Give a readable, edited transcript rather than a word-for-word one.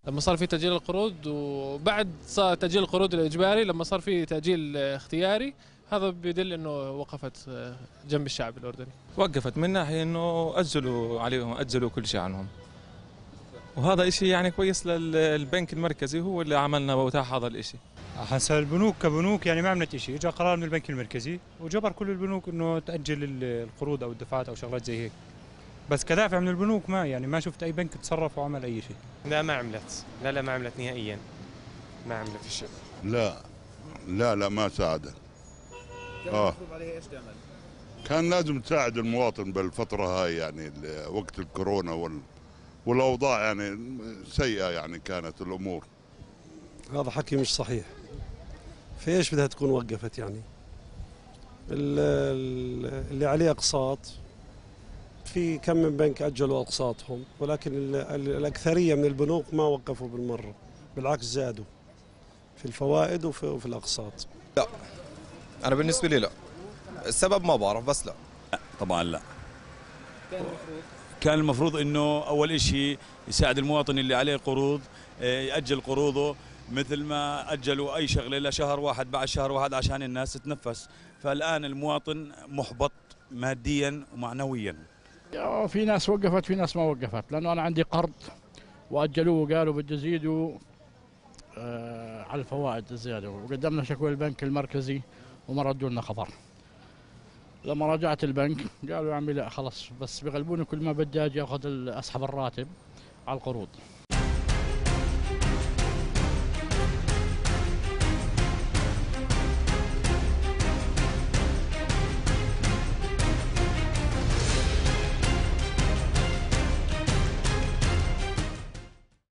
لما صار في تأجيل القروض، وبعد صار تأجيل القروض الإجباري لما صار في تأجيل اختياري، هذا بيدل انه وقفت جنب الشعب الأردني. وقفت من ناحية انه أجلوا عليهم، أجلوا كل شيء عنهم، وهذا إشي يعني كويس للبنك المركزي، هو اللي عملنا واتاح هذا الإشي. هسه البنوك كبنوك يعني ما عملت شيء، اجى قرار من البنك المركزي وجبر كل البنوك انه تأجل القروض او الدفعات او شغلات زي هيك. بس كدافع من البنوك ما شفت اي بنك تصرف وعمل اي شيء. لا ما عملت، لا ما عملت نهائيا، ما عملت شيء. لا ما ساعدت. كان المفروض عليه ايش تعمل؟ كان لازم تساعد المواطن بالفترة هاي، يعني وقت الكورونا والاوضاع يعني سيئة، يعني كانت الامور. هذا حكي مش صحيح. في ايش بدها تكون وقفت يعني؟ اللي عليه اقساط، في كم من بنك اجلوا اقساطهم، ولكن الاكثريه من البنوك ما وقفوا بالمره، بالعكس زادوا في الفوائد وفي الاقساط. لا انا بالنسبه لي لا، السبب ما بعرف بس لا. طبعا لا. كان المفروض انه اول شيء يساعد المواطن اللي عليه قروض، يأجل قروضه مثل ما أجلوا أي شغلة لشهر واحد بعد شهر واحد عشان الناس تتنفس. فالآن المواطن محبط ماديا ومعنويا. في ناس وقفت، في ناس ما وقفت، لأنه أنا عندي قرض وأجلوه وقالوا بده يزيدوا على الفوائد الزيادة، وقدمنا شكوى للبنك المركزي وما ردوا لنا خبر. لما راجعت البنك قالوا يا عمي لا خلص، بس بيغلبوني كل ما بدي أجي أخذ أسحب الراتب على القروض.